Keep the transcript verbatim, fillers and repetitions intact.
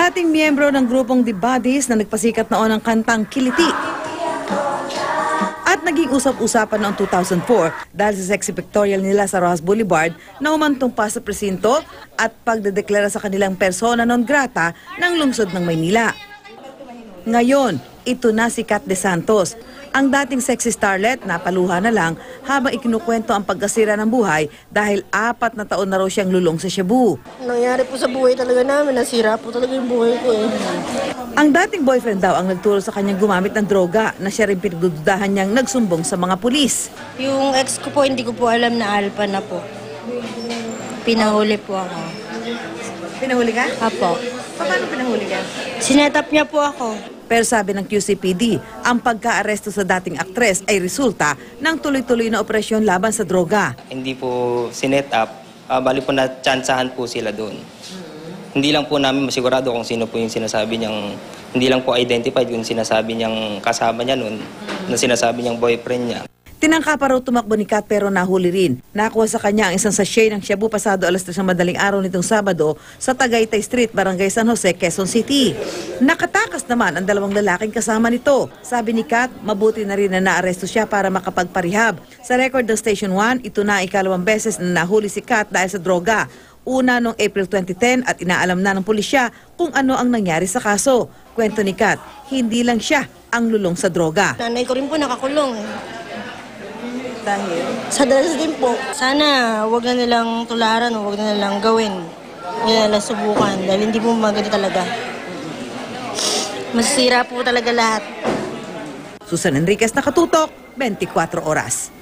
Dating miyembro ng grupong The Buddies na nagpasikat noon ng kantang Kiliti. At naging usap-usapan noong two thousand four dahil sa sexy pictorial nila sa Rojas Boulevard na umantong pa sa presinto at pagdedeklara sa kanilang persona non grata ng lungsod ng Maynila. Ngayon, ito na si Kat de Santos. Ang dating sexy starlet napaluha na lang habang ikinukwento ang pagkasira ng buhay dahil apat na taon na raw siyang lulong sa Cebu. Nangyari po sa buhay talaga namin, nasira po talaga yung buhay ko eh. Ang dating boyfriend daw ang nagturo sa kanyang gumamit ng droga na siya rin pinagdududahan niyang nagsumbong sa mga pulis. Yung ex ko po, hindi ko po alam na alpa na po. Pinahuli po ako. Pinahuli ka? Apo. Paano pinahuli ka? Sinetap niya po ako. Pero sabi ng Q C P D, ang pagka-aresto sa dating aktres ay resulta ng tuloy-tuloy na operasyon laban sa droga. Hindi po sinet up, uh, bali po na tsansahan po sila doon. Hmm. Hindi lang po namin masigurado kung sino po yung sinasabi niyang, hindi lang po identified yung sinasabi niyang kasama niya noon, hmm. na sinasabi niyang boyfriend niya. Tinangka pa raw tumakbo ni Kat pero nahuli rin. Nakuha sa kanya ang isang sachet ng shabu pasado alas tres ng madaling araw nitong Sabado sa Tagaytay Street, Barangay San Jose, Quezon City. Nakatakas naman ang dalawang lalaking kasama nito. Sabi ni Kat, mabuti na rin na naaresto siya para makapagparehab. Sa record ng Station one, ito na ikalawang beses na nahuli si Kat dahil sa droga. Una noong April twenty ten at inaalam na ng pulisya kung ano ang nangyari sa kaso. Kwento ni Kat, hindi lang siya ang lulong sa droga. Nanay ko rin po nakakulong eh. Dahil? Sa dalas din po. Sana wag na nilang tularan o wag na nilang gawin. Wag na nilang subukan dahil hindi po maganda talaga. Masisira po talaga lahat. Susan Enriquez, Nakatutok, twenty-four oras.